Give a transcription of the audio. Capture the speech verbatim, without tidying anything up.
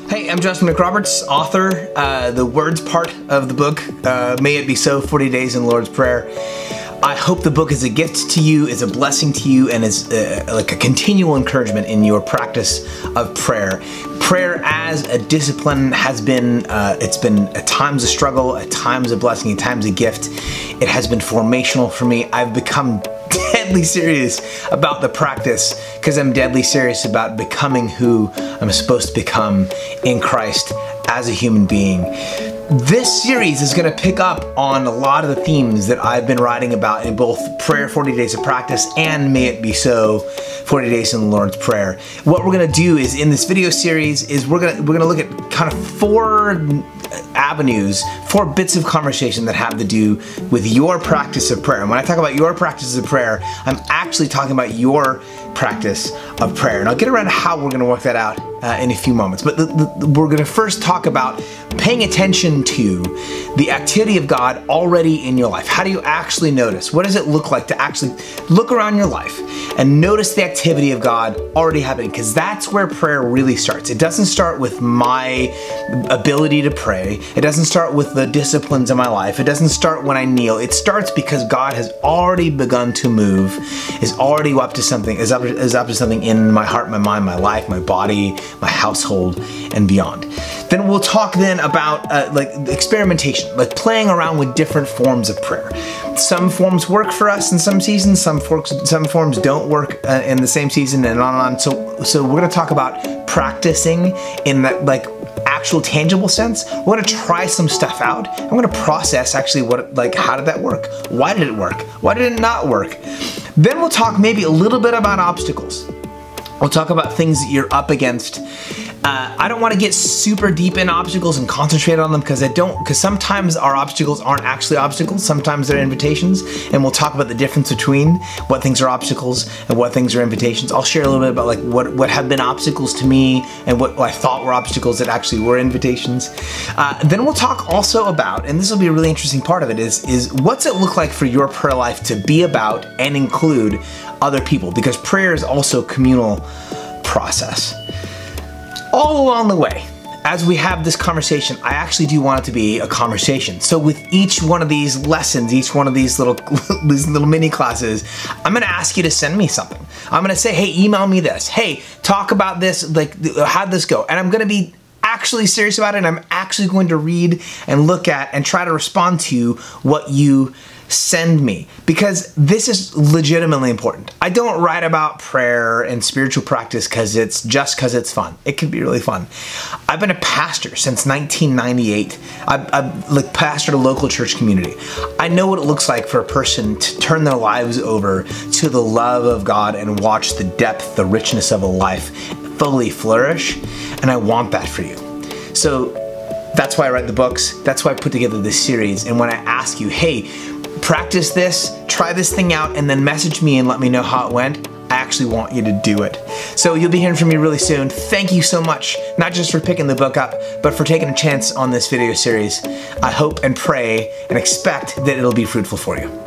Hey, I'm Justin McRoberts, author, uh, the words part of the book, uh, May It Be So, forty days in the Lord's Prayer. I hope the book is a gift to you, is a blessing to you, and is uh, like a continual encouragement in your practice of prayer. Prayer as a discipline has been, uh, it's been at times a struggle, at times a blessing, at times a gift. It has been formational for me. I've become deadly serious about the practice because I'm deadly serious about becoming who I'm supposed to become in Christ as a human being. This series is going to pick up on a lot of the themes that I've been writing about in both Prayer forty days of Practice and May It Be So, forty days in the Lord's Prayer. What we're going to do is in this video series is we're going to we're going to look at kind of four avenues, four bits of conversation that have to do with your practice of prayer. And when I talk about your practice of prayer, I'm actually talking about your practice of prayer. And I'll get around to how we're going to work that out uh, in a few moments. But the, the, we're going to first talk about paying attention to the activity of God already in your life. How do you actually notice? What does it look like to actually look around your life and notice the activity of God already happening? Because that's where prayer really starts. It doesn't start with my ability to pray. It doesn't start with the disciplines of my life. It doesn't start when I kneel. It starts because God has already begun to move, is already up to something, is up, is up to something in my heart, my mind, my life, my body, my household, and beyond. Then we'll talk then about uh, like experimentation, like playing around with different forms of prayer. Some forms work for us in some seasons, some forms, some forms don't work uh, in the same season, and on and on. So, so we're going to talk about practicing in that like actual tangible sense. We're going to try some stuff out. I'm going to process actually what, like, how did that work? Why did it work? Why did it not work? Then we'll talk maybe a little bit about obstacles. We'll talk about things that you're up against. Uh, I don't want to get super deep in obstacles and concentrate on them because I don't, because sometimes our obstacles aren't actually obstacles, sometimes they're invitations, and we'll talk about the difference between what things are obstacles and what things are invitations. I'll share a little bit about like what, what have been obstacles to me and what I thought were obstacles that actually were invitations. Uh, then we'll talk also about, and this will be a really interesting part of it, is, is what's it look like for your prayer life to be about and include other people, because prayer is also a communal process. All along the way, as we have this conversation, I actually do want it to be a conversation. So with each one of these lessons, each one of these little these little mini classes, I'm gonna ask you to send me something. I'm gonna say, hey, email me this. Hey, talk about this, like, how'd this go? And I'm gonna be actually serious about it, and I'm actually going to read and look at and try to respond to what you send me, because this is legitimately important. I don't write about prayer and spiritual practice because it's just because it's fun. It can be really fun. I've been a pastor since nineteen ninety-eight. I've, I've like pastored a local church community. I know what it looks like for a person to turn their lives over to the love of God and watch the depth, the richness of a life fully flourish, and I want that for you. So that's why I write the books. That's why I put together this series. And when I ask you, hey, practice this, try this thing out, and then message me and let me know how it went, I actually want you to do it. So you'll be hearing from me really soon. Thank you so much, not just for picking the book up, but for taking a chance on this video series. I hope and pray and expect that it'll be fruitful for you.